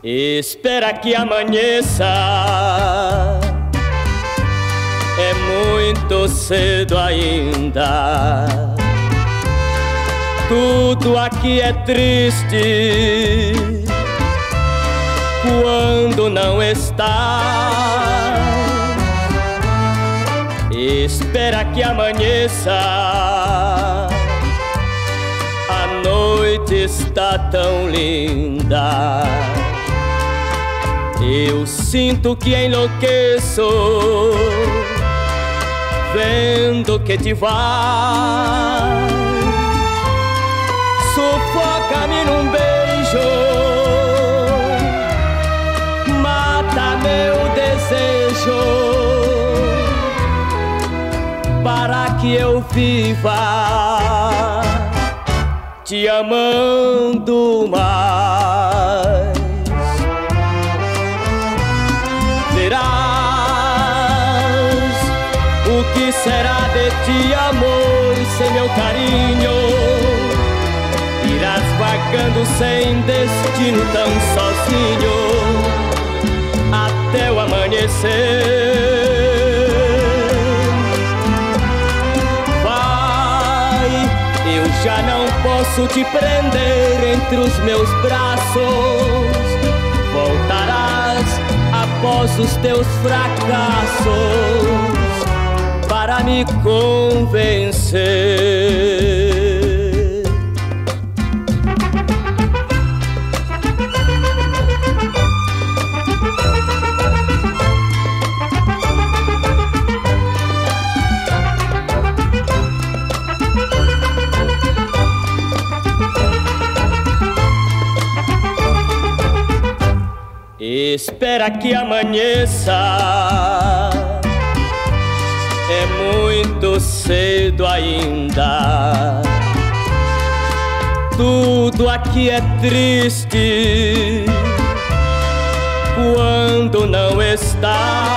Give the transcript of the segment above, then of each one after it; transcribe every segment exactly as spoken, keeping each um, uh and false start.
Espera que amanheça, é muito cedo ainda. Tudo aqui é triste quando não está. Espera que amanheça, a noite está tão linda. Eu sinto que enlouqueço vendo que te vai. Sufoca-me num beijo, mata meu desejo, para que eu viva te amando mais. Verás o que será de ti, amor, sem meu carinho. Irás vagando sem destino, tão sozinho, até o amanhecer. Vai, eu já não posso te prender entre os meus braços. Voltarás após os teus fracassos para me convencer. Espera que amanheça, é muito cedo ainda. Tudo aqui é triste quando não estás.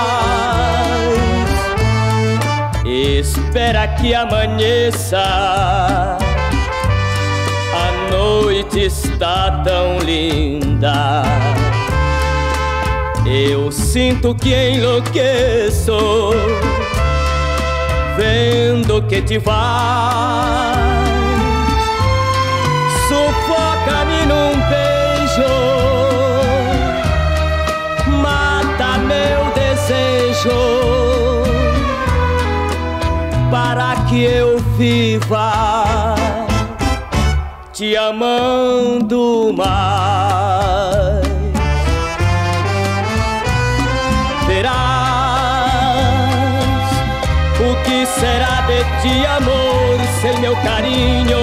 Espera que amanheça, a noite está tão linda. Eu sinto que enlouqueço vendo que te vai. Sufoca-me num beijo, mata meu desejo, para que eu viva te amando mais. Verás o que será de ti, amor, sem meu carinho.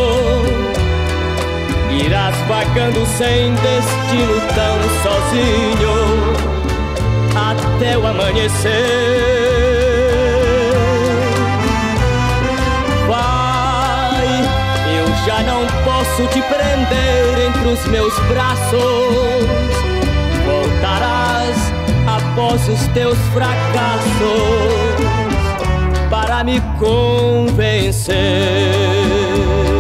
Irás vagando sem destino, tão sozinho, até o amanhecer. Vai, eu já não posso te prender entre os meus braços. Voltarás após os teus fracassos para me convencer.